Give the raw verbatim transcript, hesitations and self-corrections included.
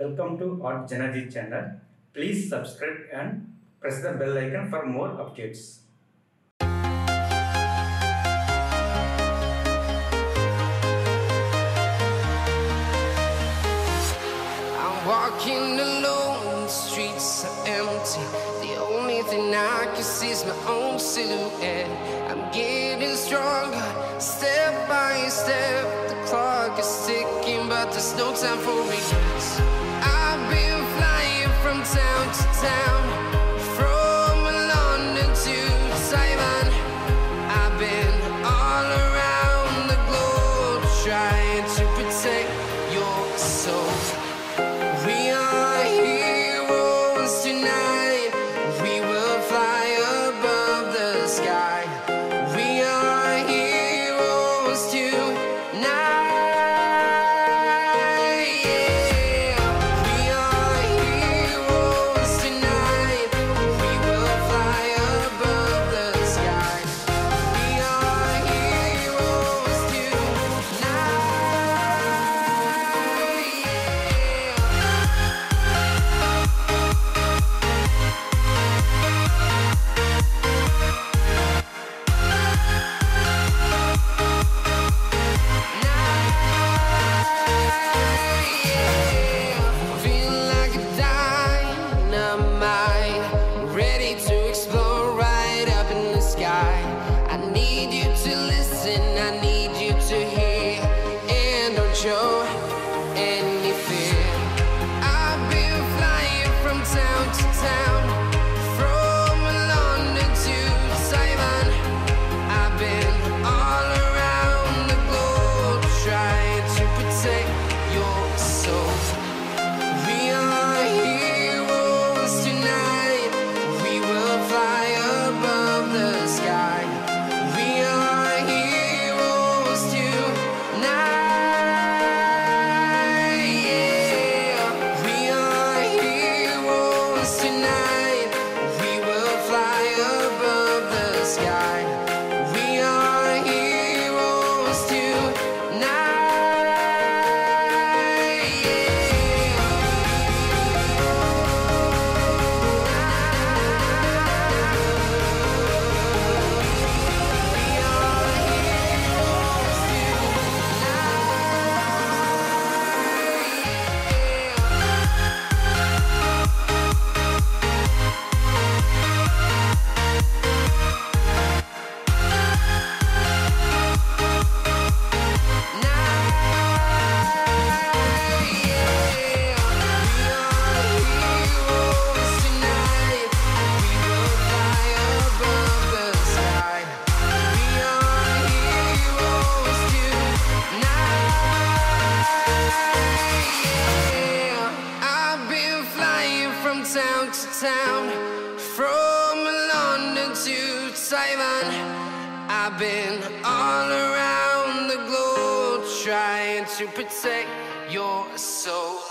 Welcome to artjanag channel. Please subscribe and press the bell icon for more updates. I'm walking alone, the streets are empty. The only thing I can see is my own silhouette. I'm getting stronger, step by step. The clock is ticking, but there's no time for regrets. I've been flying from town to town, from London to Taiwan. I've been all around the globe, trying to protect your soul. We are heroes tonight. We will fly above the sky. We are heroes tonight. Show any fear. I've been flying from town to town, from London to Taiwan. I've been all around the globe, trying to protect your soul. We are heroes tonight. We will fly above the sky. We are heroes tonight. Town to town, from London to Taiwan. I've been all around the globe, trying to protect your soul.